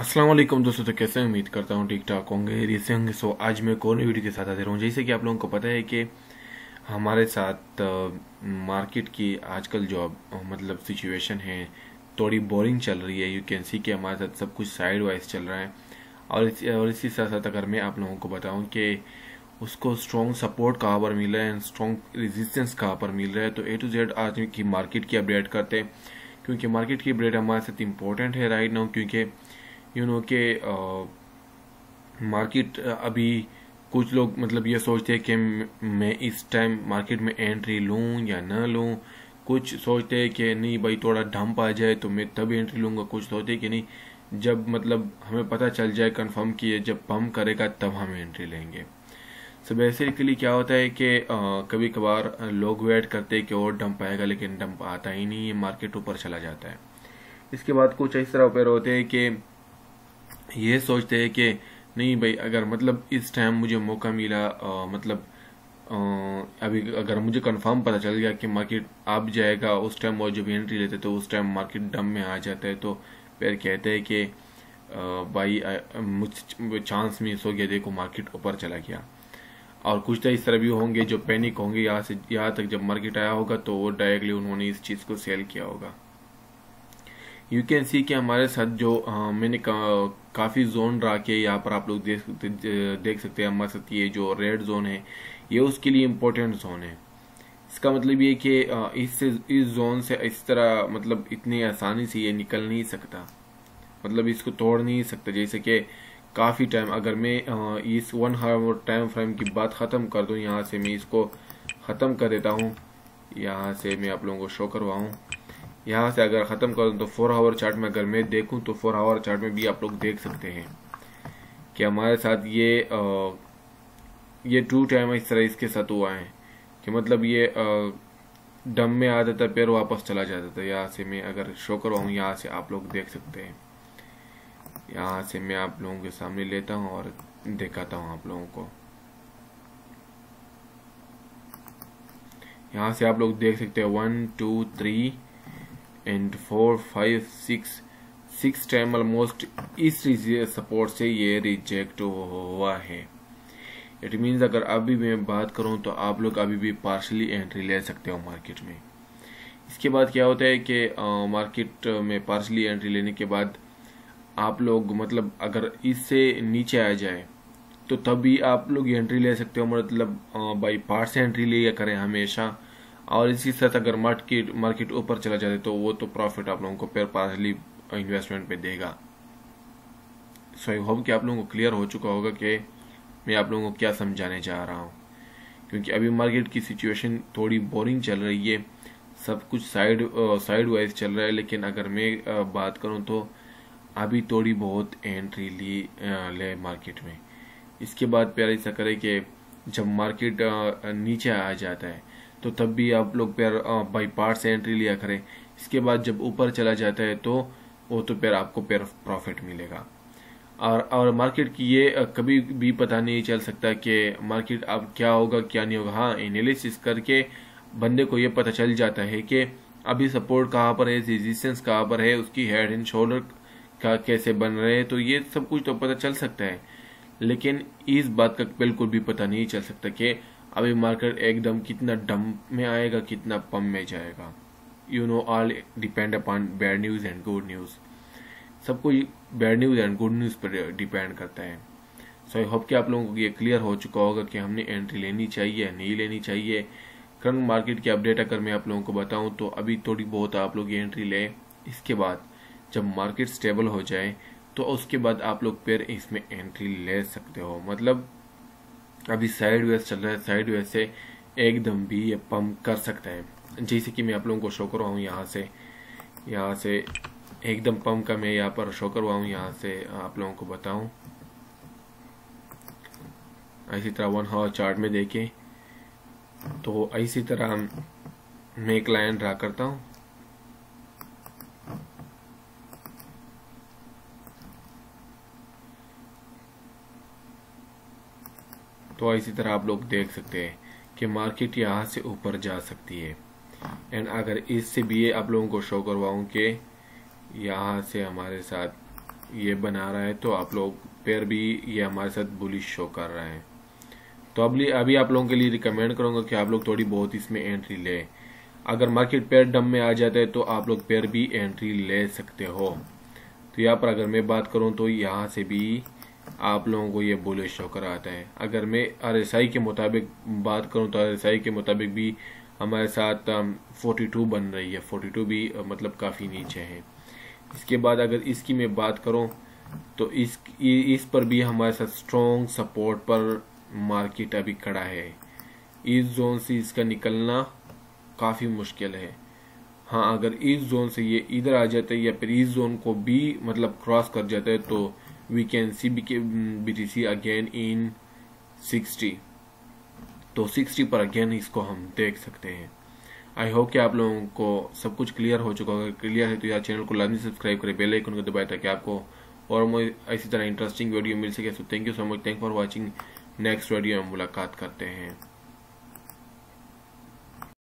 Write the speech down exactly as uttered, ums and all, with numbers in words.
अस्सलाम वालेकुम दोस्तों। तो कैसे उम्मीद करता हूँ ठीक ठाक होंगे, ऐसे होंगे। सो आज मैं एक और नई वीडियो के साथ हाजिर हूँ। जैसे कि आप लोगों को पता है कि हमारे साथ मार्केट की आजकल जो अ, मतलब सिचुएशन है थोड़ी बोरिंग चल रही है। यू कैन सी कि हमारे साथ सब कुछ साइड वाइज चल रहा है। और इस, और इसी साथ साथ अगर मैं आप लोगों को बताऊं कि उसको स्ट्रॉन्ग सपोर्ट कहाँ पर मिल रहा है, स्ट्रॉन्ग रेजिस्टेंस कहाँ पर मिल रहा है, तो ए टू जेड आज की मार्केट की अपडेट करते हैं। क्योंकि मार्केट की अपडेट हमारे साथ इम्पोर्टेंट है राइट नाउ। क्योंकि यू नो के मार्केट अभी कुछ लोग मतलब ये सोचते हैं कि मैं इस टाइम मार्केट में एंट्री लूं या ना लूं। कुछ सोचते हैं कि नहीं भाई थोड़ा डंप आ जाए तो मैं तब एंट्री लूंगा। कुछ सोचते हैं कि नहीं, जब मतलब हमें पता चल जाए कंफर्म कि जब पंप करेगा तब हम एंट्री लेंगे। सो बेसिकली क्या होता है कि कभी कभार लोग वेट करते हैं कि और डंप आएगा, लेकिन डंप आता ही नहीं है, मार्केट ऊपर चला जाता है। इसके बाद कुछ इस तरह ऊपर होते हैं कि ये सोचते हैं कि नहीं भाई अगर मतलब इस टाइम मुझे मौका मिला, आ, मतलब आ, अभी अगर मुझे कंफर्म पता चल गया कि मार्केट आप जाएगा उस टाइम, और जब एंट्री लेते तो उस टाइम मार्केट डम में आ जाता है, तो फिर कहते हैं कि आ, भाई आ, मुझ चांस मिस हो गया, देखो मार्केट ऊपर चला गया। और कुछ तो इस तरह भी होंगे जो पैनिक होंगे, यहाँ से यहाँ तक जब मार्केट आया होगा तो वो डायरेक्टली उन्होंने इस चीज को सेल किया होगा। यू कैन सी कि हमारे साथ जो आ, मैंने का, काफी जोन रहा के यहाँ पर आप लोग देख सकते देख सकते हैं। हमारे साथ ये जो रेड जोन है ये उसके लिए इम्पोर्टेंट जोन है। इसका मतलब ये कि इससे इस जोन से इस तरह मतलब इतनी आसानी से ये निकल नहीं सकता, मतलब इसको तोड़ नहीं सकता। जैसे कि काफी टाइम अगर मैं आ, इस वन हावर टाइम फ्रेम की बात खत्म कर दूं, यहाँ से मैं इसको खत्म कर देता हूँ। यहाँ से मैं आप लोगों को शो करवाऊं, यहाँ से अगर खत्म करूँ तो फोर आवर चार्ट में अगर मैं देखूं तो फोर आवर चार्ट में भी आप लोग देख सकते हैं कि हमारे साथ ये आ, ये टू टाइम इस तरह इसके साथ हुआ है कि मतलब ये डम में आ जाता फिर वापस चला जाता था। यहाँ से मैं अगर शो करवाऊँ, यहाँ से आप लोग देख सकते हैं। यहाँ से मैं आप लोगों के सामने लेता हूँ और दिखाता हूँ आप लोगों को। यहाँ से आप लोग देख सकते हैं one two three and four five six six time almost इस सपोर्ट से ये रिजेक्ट हुआ है। इट मीन्स अगर अभी मैं बात करूं तो आप लोग अभी भी पार्शली एंट्री ले सकते हो मार्केट में। इसके बाद क्या होता है कि मार्केट में पार्शली एंट्री लेने के बाद आप लोग मतलब अगर इससे नीचे आ जाए तो तब भी आप लोग एंट्री ले सकते हो। मतलब बाई पार्ट से एंट्री लिया करें हमेशा। और इसी साथ अगर मार्केट मार्केट ऊपर चला जाए तो वो तो प्रॉफिट आप लोगों को फिर पार्शली इन्वेस्टमेंट पे देगा। सो आई होप कि आप लोगों को क्लियर हो चुका होगा कि मैं आप लोगों को क्या समझाने जा रहा हूँ। क्योंकि अभी मार्केट की सिचुएशन थोड़ी बोरिंग चल रही है, सब कुछ साइड साइड वाइज चल रहा है। लेकिन अगर मैं बात करूँ तो अभी थोड़ी बहुत एंट्री ली ले मार्केट में। इसके बाद प्यार ऐसा करे कि जब मार्केट नीचे आ जाता है तो तब भी आप लोग प्यार बाई पार्ट से एंट्री लिया करें। इसके बाद जब ऊपर चला जाता है तो वो तो प्यार आपको प्यार प्रॉफिट मिलेगा। और और मार्केट की ये कभी भी पता नहीं चल सकता कि मार्केट अब क्या होगा क्या नहीं होगा। हाँ, एनालिसिस करके बंदे को ये पता चल जाता है कि अभी सपोर्ट कहाँ पर है, रेजिस्टेंस कहाँ पर है, उसकी हेड एंड शोल्डर का कैसे बन रहे हैं, तो ये सब कुछ तो पता चल सकता है। लेकिन इस बात का बिल्कुल भी पता नहीं चल सकता कि अभी मार्केट एकदम कितना डंप में आएगा, कितना पंप में जाएगा। You know all depend upon bad news and good news. सब कुछ bad news and good news पर डिपेंड करता है। सो आई होप कि आप लोगों को ये क्लियर हो चुका होगा कि हमने एंट्री लेनी चाहिए या नहीं लेनी चाहिए। करंट मार्केट की अपडेट अगर मैं आप लोगों को बताऊं तो अभी थोड़ी बहुत आप लोग एंट्री लें। इसके बाद जब मार्केट स्टेबल हो जाए तो उसके बाद आप लोग फिर इसमें एंट्री ले सकते हो। मतलब अभी साइड वेज चल रहा है, साइड वेज से एकदम भी ये पंप कर सकता है। जैसे कि मैं आप लोगों को शो करवाऊँ, यहाँ से यहाँ से एकदम पंप का मैं यहाँ पर शो करवाऊँ, यहाँ से आप लोगों को बताऊं। इसी तरह वन हावर चार्ट में देखें तो इसी तरह मैं एक लाइन ड्रा करता हूं। तो इसी तरह आप लोग देख सकते हैं कि मार्केट यहाँ से ऊपर जा सकती है। एंड अगर इससे भी आप लोगों को शो करवाऊं कि यहाँ से हमारे साथ ये बना रहा है तो आप लोग पेयर भी ये हमारे साथ बुलिश शो कर रहा है। तो अभी अभी आप लोगों के लिए रिकमेंड करूंगा कि आप लोग थोड़ी बहुत इसमें एंट्री ले। अगर मार्केट पेयर डम में आ जाता है तो आप लोग पेयर भी एंट्री ले सकते हो। तो यहाँ पर अगर मैं बात करूं तो यहाँ से भी आप लोगों को ये बुलिश शो कराता है। अगर मैं आर एस आई के मुताबिक बात करूं तो आर एस आई के मुताबिक भी हमारे साथ फोर्टी टू बन रही है, फोर्टी टू भी मतलब काफ़ी नीचे है। इसके बाद अगर इसकी मैं बात करूं तो इस इस पर भी हमारे साथ स्ट्रॉन्ग सपोर्ट पर मार्केट अभी खड़ा है। इस जोन से इसका निकलना काफ़ी मुश्किल है। हाँ, अगर इस जोन से ये इधर आ जाता है या फिर इस जोन को भी मतलब क्रॉस कर जाता है तो we can see BTC again in sixty. तो सिक्सटी पर अगेन इसको हम देख सकते हैं। आई होप कि आप लोगों को सब कुछ क्लियर हो चुका होगा। क्लियर है तो यार चैनल को लाजमी सब्सक्राइब करें, बेल आइकन को दबाएं ताकि आपको और मुझे इसी तरह इंटरेस्टिंग वीडियो मिल सके। So thank you so much, thank for watching. Next video में मुलाकात करते हैं।